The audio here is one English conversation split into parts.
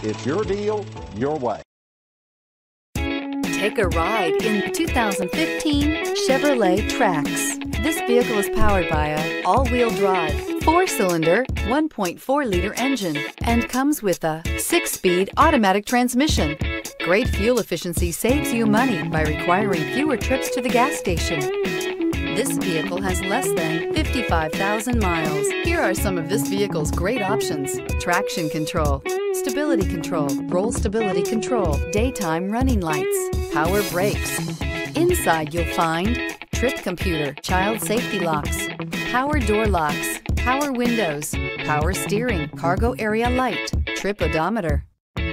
it's your deal, your way. Take a ride in the 2015 Chevrolet Trax. This vehicle is powered by a all-wheel drive, 4-cylinder, 1.4-liter engine and comes with a 6-speed automatic transmission. Great fuel efficiency saves you money by requiring fewer trips to the gas station. This vehicle has less than 55,000 miles. Here are some of this vehicle's great options: traction control, stability control, roll stability control, daytime running lights, power brakes. Inside you'll find trip computer, child safety locks, power door locks, power windows, power steering, cargo area light, trip odometer.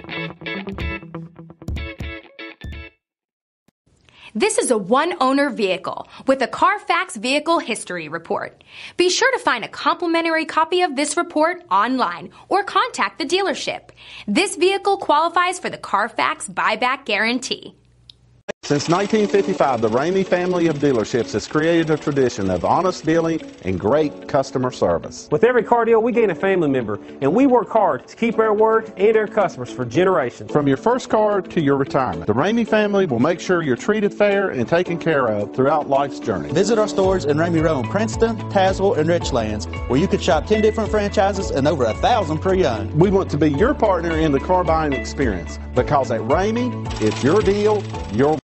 This is a one-owner vehicle with a Carfax Vehicle History Report. Be sure to find a complimentary copy of this report online or contact the dealership. This vehicle qualifies for the Carfax Buyback Guarantee. Since 1955, the Ramey family of dealerships has created a tradition of honest dealing and great customer service. With every car deal, we gain a family member, and we work hard to keep our word and our customers for generations. From your first car to your retirement, the Ramey family will make sure you're treated fair and taken care of throughout life's journey. Visit our stores in Ramey Road, Princeton, Tazewell, and Richlands, where you can shop 10 different franchises and over 1,000 pre-owned. We want to be your partner in the car buying experience because at Ramey, it's your deal, your